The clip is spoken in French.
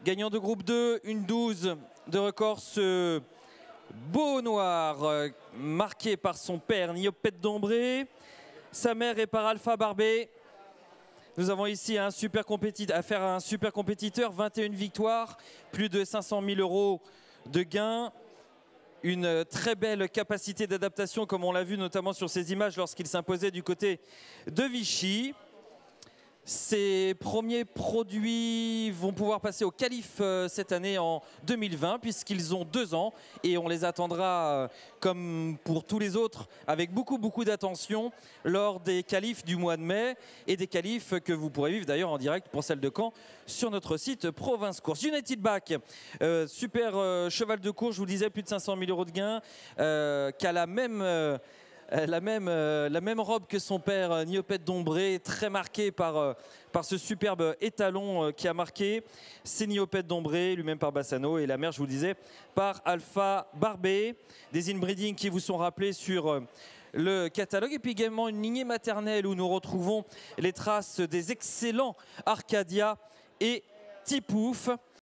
Gagnant de groupe 2, une 12 de record, ce beau noir marqué par son père Niopette Dombré. Sa mère est par Alpha Barbé. Nous avons ici affaire à un super compétiteur, 21 victoires, plus de 500 000 € de gains. Une très belle capacité d'adaptation, comme on l'a vu notamment sur ces images lorsqu'il s'imposait du côté de Vichy. Ces premiers produits vont pouvoir passer au qualif cette année en 2020 puisqu'ils ont 2 ans et on les attendra comme pour tous les autres avec beaucoup d'attention lors des qualifs du mois de mai et des qualifs que vous pourrez vivre d'ailleurs en direct pour celle de Caen sur notre site Province Course. United Back, super cheval de course, je vous le disais, plus de 500 000 € de gains, qui a la même robe que son père Niopette Dombré, très marqué par ce superbe étalon qui a marqué. C'est Niopette Dombré, lui-même par Bassano, et la mère, je vous le disais, par Alpha Barbé. Des inbreeding qui vous sont rappelés sur le catalogue, et puis également une lignée maternelle où nous retrouvons les traces des excellents Arcadia et Tipouf.